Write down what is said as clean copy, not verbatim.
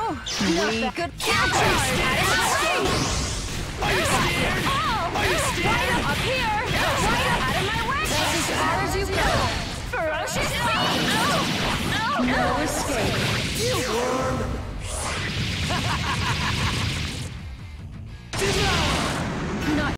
We could capture Are you scared? Are you scared? Up here! Right out of my way! That's as far as you go! Ferocious speed! No escape! You